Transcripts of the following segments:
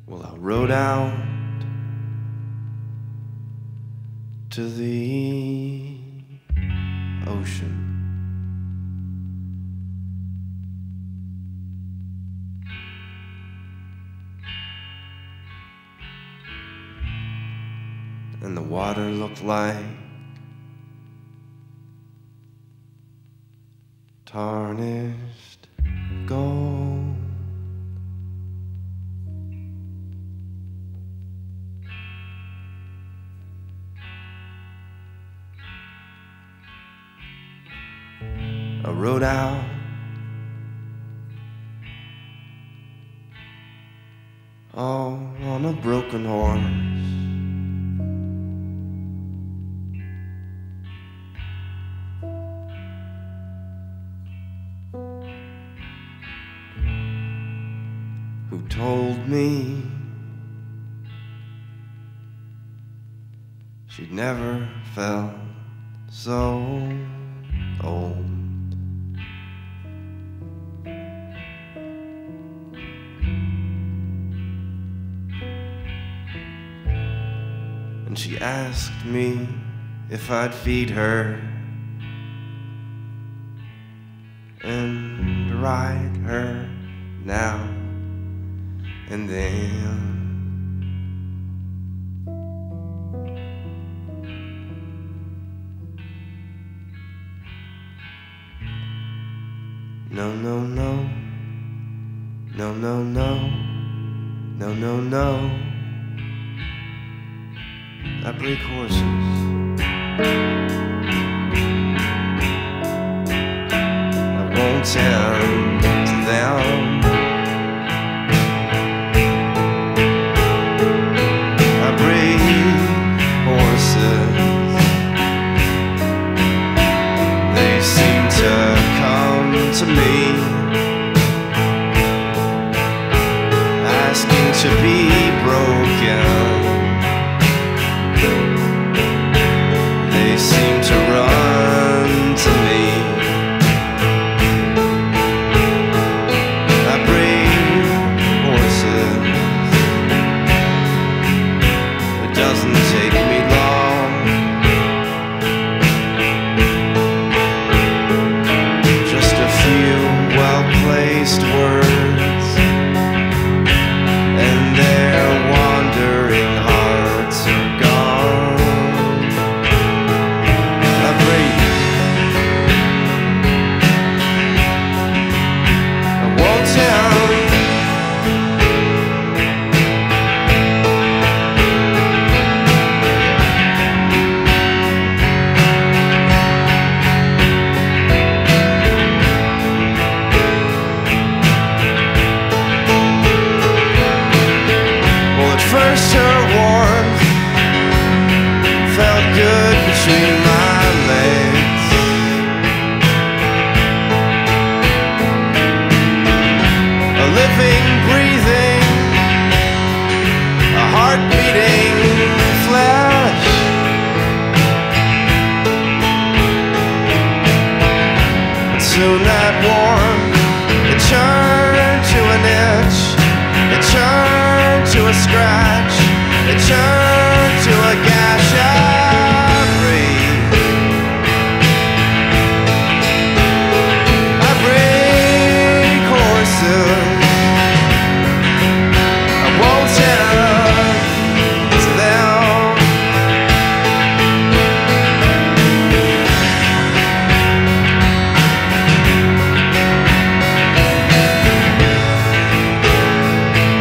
Well, I rode out to the ocean. And the water looked like tarnished gold. I rode out all on a broken horse. Who told me she'd never felt so old. And she asked me if I'd feed her and ride her now and then. No, no, no, no, no, no, no, no, no. I break horses. I won't tend to them. I break horses. They seem to come to me, asking to be broken. They seem to run to me. I break horses. It doesn't take me long. Just a few well-placed words, and their wandering hearts are gone. First her warmth felt good between my legs. A living, breathing, a heart-beating flesh. But soon that warmth, it turned to an itch. It turned to a scratch. It turned to a gash. I break horses. I won't tend to them.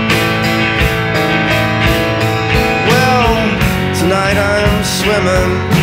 Tonight I'm swimming